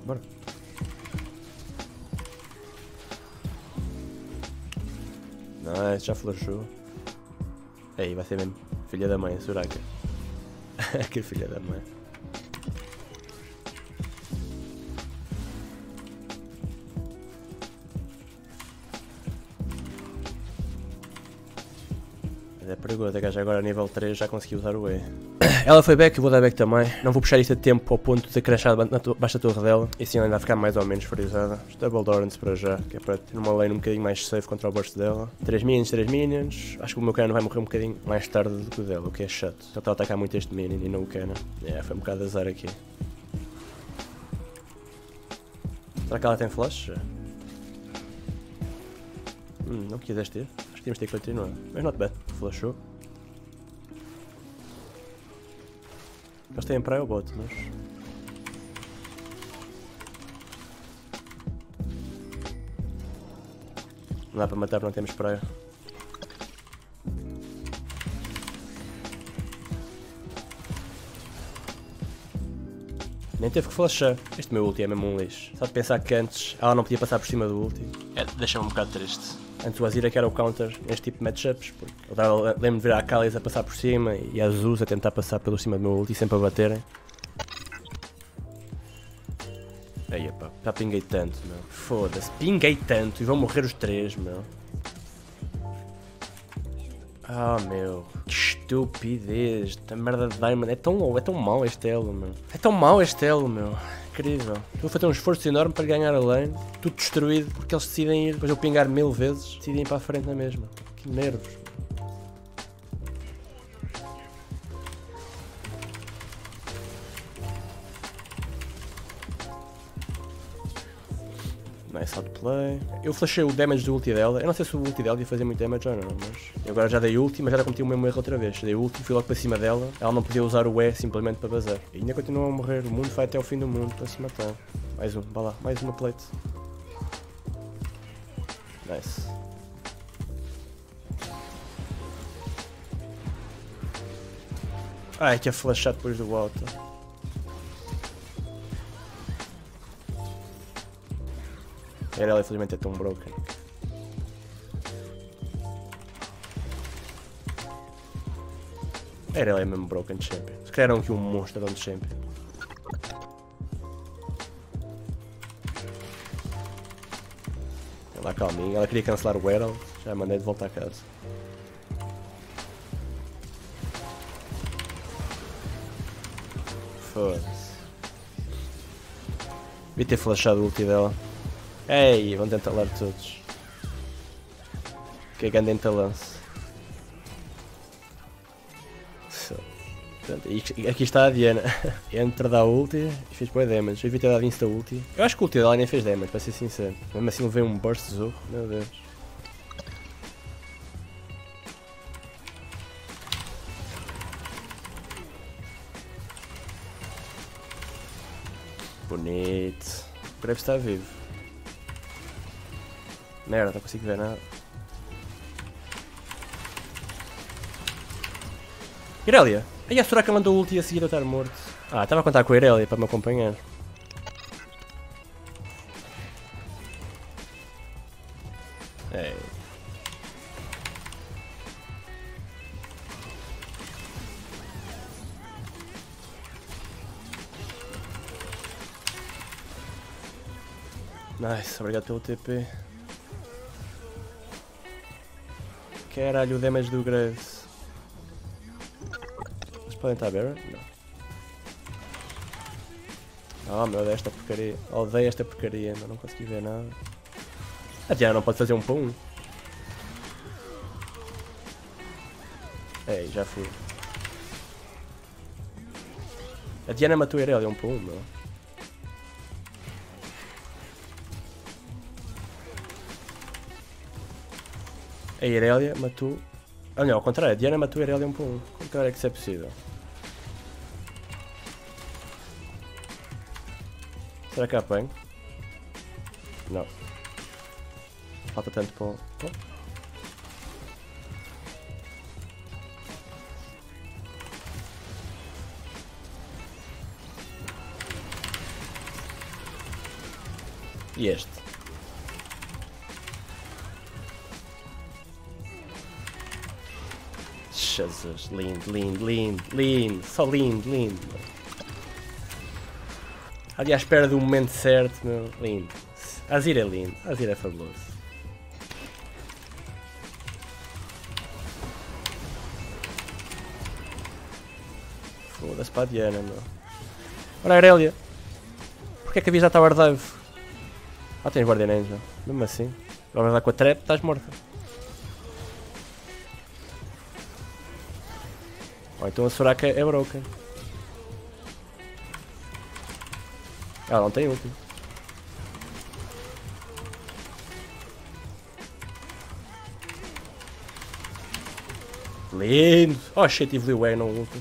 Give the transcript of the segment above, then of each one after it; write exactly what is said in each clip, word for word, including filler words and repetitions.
Bora. Não, esse já flashou. Aí, vai ser mesmo. Filha da mãe, Soraka. Que filha da mãe. Mas é perigoso, a gaja agora nível três já conseguiu usar o E. Ela foi back, eu vou dar back também. Não vou puxar isto a tempo ao ponto de ter crashado baixo da torre dela. E assim ela ainda vai ficar mais ou menos frisada. Double Dorrance para já, que é para ter uma lane um bocadinho mais safe contra o burst dela. três minions, três minions. Acho que o meu Cannon vai morrer um bocadinho mais tarde do que o dela, o que é chato. Só está a atacar muito este minion e não o Cannon. É, yeah, foi um bocado de azar aqui. Será que ela tem flash? Hum, não quiseste ter? Acho que tínhamos de ter que continuar. Mas not bad, flashou. Eles têm praia ou bot, mas... Não dá para matar, não temos praia. Nem teve que flashar. Este meu ulti é mesmo um lixo. Só de pensar que antes ela não podia passar por cima do ulti. É, deixa-me um bocado triste. Antes o Azira que era o counter neste tipo de matchups, porque eu lembro de ver a Kali's a passar por cima e a Zeus a tentar passar pelo cima do meu ulti sempre a baterem. Aí, pá, já pinguei tanto, meu. Foda-se, pinguei tanto e vão morrer os três, meu. Ah, meu, que estupidez. Esta merda de Diamond é tão, é tão mau este elo, meu. É tão mau este elo, meu. Incrível. Estou a fazer um esforço enorme para ganhar a lane. Tudo destruído porque eles decidem ir. Depois eu pingar mil vezes, decidem ir para a frente na mesma. Que nervos. Nice outplay. Eu flashei o damage do ulti dela. Eu não sei se o ulti dela ia fazer muito damage ou não, mas... Eu agora já dei ulti, mas já cometi o mesmo erro outra vez. Dei ulti, fui logo para cima dela. Ela não podia usar o E simplesmente para bazar. E ainda continua a morrer. O mundo vai até o fim do mundo para se matar. Mais um, vá lá. Mais uma plate. Nice. Ai, que é flashar depois do alto. A Irelia infelizmente é tão broken. A Irelia é mesmo broken champion. Se calhar eram aqui um monstro de champion. Ela calminha, ela queria cancelar o Herald, já mandei de volta a casa. Foda-se. Devia ter flashado o ulti dela. Ei, vão tentar lar todos. Que é grande entalance. E aqui está a Diana. Entra da ulti e fez boa damage. Eu devia ter dado insta ulti. Eu acho que o ulti dela nem fez damage, para ser sincero. Mesmo assim levei um burst de zorro. Meu Deus. Bonito. O Graves está vivo. Merda, não consigo ver nada. Irelia! Aí a Soraka mandou o ulti a seguir a estar morto. Ah, estava a contar com a Irelia para me acompanhar. Ei. Nice, obrigado pelo T P. Caralho, o damage do Graves. Eles podem estar Baron? Não. Oh meu, odeio esta porcaria. Odeio esta porcaria, mas não consegui ver nada. A Diana não pode fazer um para um. Ei, já fui. A Diana matou a Irelia um para um, meu. A Irelia matou... Ah não, ao contrário, a Diana matou a Irelia um para um. Como é que isso é possível? Será que apanho? Não. Falta tanto para o... Oh. E este? Jesus, lindo, lindo, lindo, lindo, só lindo, lindo. Ali à espera do momento certo, meu, lindo. Azir é lindo, Azir é fabuloso. Foda-se para a Diana, meu. Ora, Aurélia. Porquê é que a Visa está Tower Dive? Ah, tens Guardian Angel. Mesmo assim. Agora vais lá com a trap, estás morta. Ou então a Soraka é broken. Ela não tem último. Lindo! Oh shit, tive Liu Wei no último.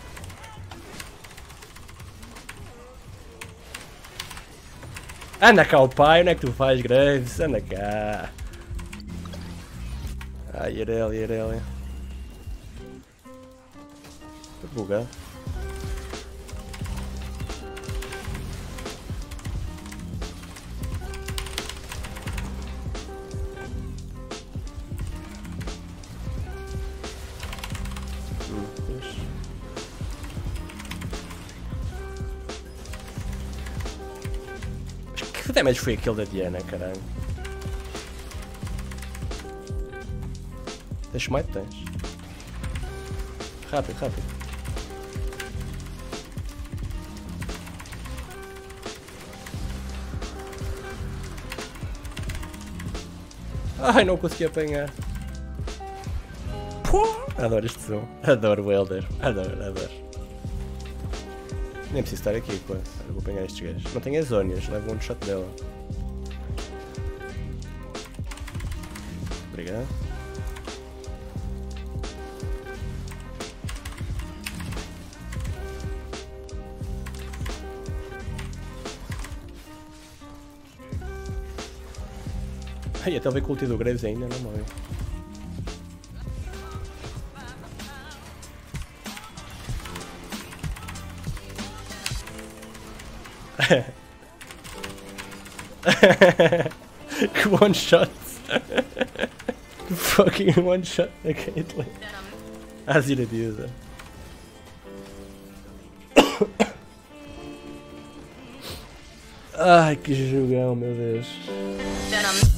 Anda cá o pai, onde é que tu faz, Graves? Anda cá. Ai, Irelia, Irelia. Estou bugado. Hum, Deus. Que damage foi aquele da Diana, caralho? Tens smite? Tens. Rápido, rápido. Ai, não consegui apanhar. Pô, adoro este som. Adoro o Elder. Adoro, adoro. Nem preciso estar aqui, quase. Eu vou apanhar estes gajos. Não tenho as zónias, levo um shot dela. Obrigado. Ai, até veio com o ulti do Graves ainda, não morreu. Que one shot. Que fucking one shot da Caitlyn. Azir de user. Ai, que jogão, meu Deus.